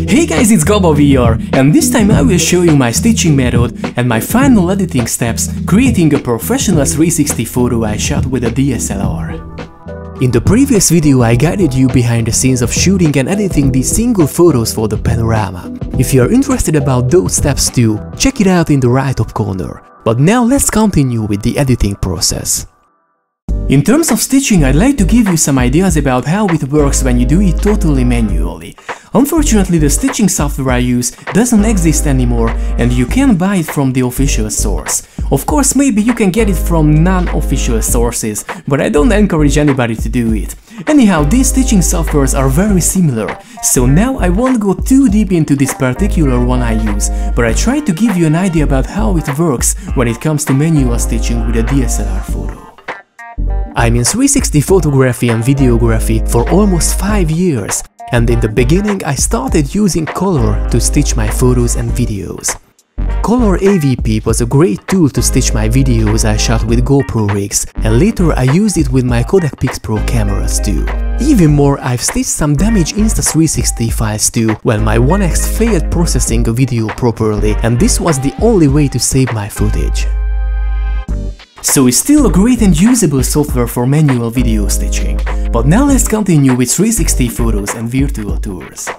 Hey guys, it's Gaba VR, and this time I will show you my stitching method and my final editing steps creating a professional 360 photo I shot with a DSLR. In the previous video I guided you behind the scenes of shooting and editing these single photos for the panorama. If you are interested about those steps too, check it out in the right top corner. But now let's continue with the editing process. In terms of stitching, I'd like to give you some ideas about how it works when you do it totally manually. Unfortunately, the stitching software I use doesn't exist anymore and you can't buy it from the official source. Of course, maybe you can get it from non-official sources, but I don't encourage anybody to do it. Anyhow, these stitching softwares are very similar, so now I won't go too deep into this particular one I use, but I try to give you an idea about how it works when it comes to manual stitching with a DSLR photo. I'm in 360 photography and videography for almost 5 years, and in the beginning I started using color to stitch my photos and videos. Color AVP was a great tool to stitch my videos I shot with GoPro rigs, and later I used it with my Kodak Pix Pro cameras too. Even more, I've stitched some damaged Insta360 files too when my 1X failed processing a video properly, and this was the only way to save my footage. So it's still a great and usable software for manual video stitching. But now let's continue with 360 photos and virtual tours.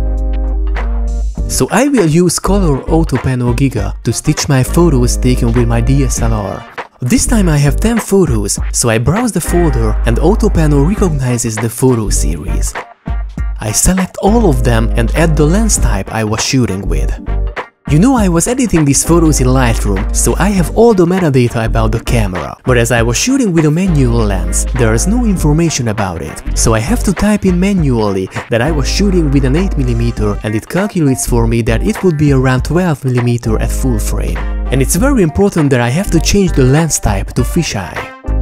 So I will use Color Auto Pano Giga to stitch my photos taken with my DSLR. This time I have 10 photos, so I browse the folder and Auto Pano recognizes the photo series. I select all of them and add the lens type I was shooting with. You know, I was editing these photos in Lightroom, so I have all the metadata about the camera, but as I was shooting with a manual lens, there is no information about it, so I have to type in manually that I was shooting with an 8mm and it calculates for me that it would be around 12mm at full frame. And it's very important that I have to change the lens type to fisheye.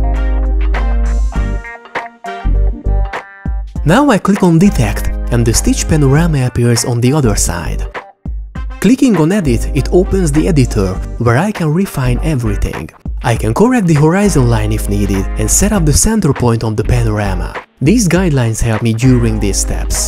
Now I click on Detect and the stitch panorama appears on the other side. Clicking on Edit, it opens the editor, where I can refine everything. I can correct the horizon line if needed and set up the center point on the panorama. These guidelines help me during these steps.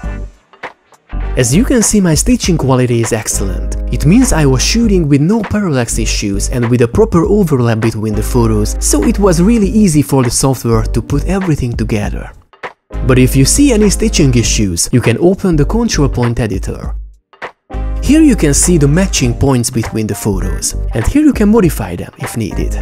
As you can see, my stitching quality is excellent. It means I was shooting with no parallax issues and with a proper overlap between the photos, so it was really easy for the software to put everything together. But if you see any stitching issues, you can open the control point editor. Here you can see the matching points between the photos, and here you can modify them if needed.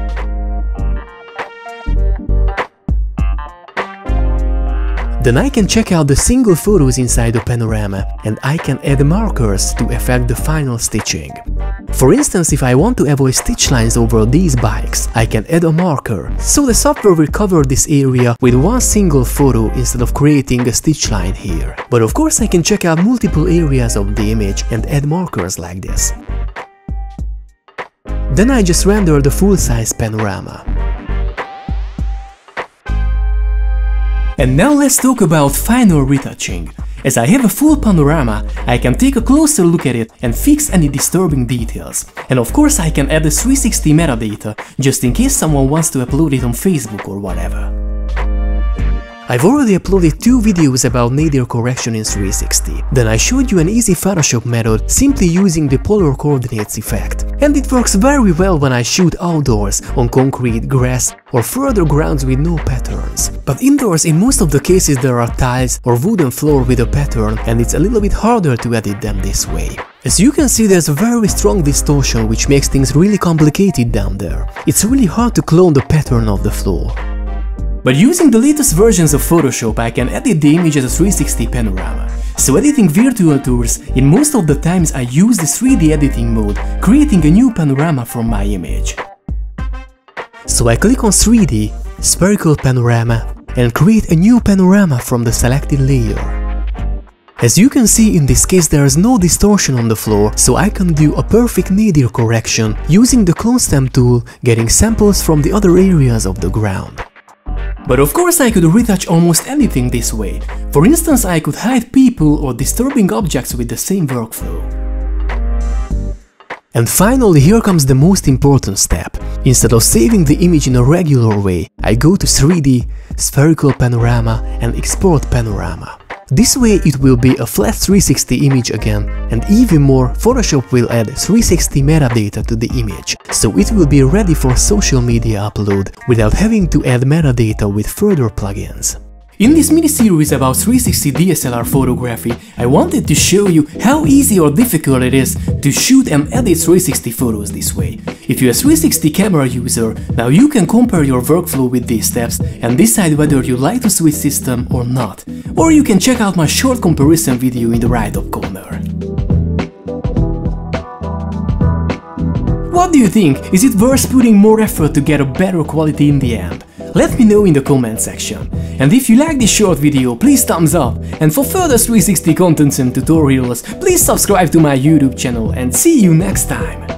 Then I can check out the single photos inside the panorama, and I can add markers to affect the final stitching. For instance, if I want to avoid stitch lines over these bikes, I can add a marker, so the software will cover this area with one single photo instead of creating a stitch line here. But of course I can check out multiple areas of the image and add markers like this. Then I just render the full-size panorama. And now let's talk about final retouching. As I have a full panorama, I can take a closer look at it and fix any disturbing details. And of course I can add the 360 metadata, just in case someone wants to upload it on Facebook or whatever. I've already uploaded 2 videos about nadir correction in 360. Then I showed you an easy Photoshop method simply using the polar coordinates effect. And it works very well when I shoot outdoors, on concrete, grass or further grounds with no patterns. But indoors, in most of the cases there are tiles or wooden floor with a pattern, and it's a little bit harder to edit them this way. As you can see, there's a very strong distortion which makes things really complicated down there. It's really hard to clone the pattern of the floor. But using the latest versions of Photoshop, I can edit the image as a 360 panorama. So editing virtual tours, in most of the times I use the 3D editing mode, creating a new panorama from my image. So I click on 3D, spherical panorama, and create a new panorama from the selected layer. As you can see, in this case there is no distortion on the floor, so I can do a perfect nadir correction using the clone stamp tool, getting samples from the other areas of the ground. But of course I could retouch almost anything this way. For instance, I could hide people or disturbing objects with the same workflow. And finally, here comes the most important step. Instead of saving the image in a regular way, I go to 3D, spherical panorama and export panorama. This way it will be a flat 360 image again, and even more, Photoshop will add 360 metadata to the image, so it will be ready for social media upload without having to add metadata with further plugins. In this mini-series about 360 DSLR photography, I wanted to show you how easy or difficult it is to shoot and edit 360 photos this way. If you're a 360 camera user, now you can compare your workflow with these steps and decide whether you like to switch system or not. Or you can check out my short comparison video in the right up corner. What do you think? Is it worth putting more effort to get a better quality in the end? Let me know in the comment section. And if you like this short video, please thumbs up. And for further 360 contents and tutorials, please subscribe to my YouTube channel and see you next time.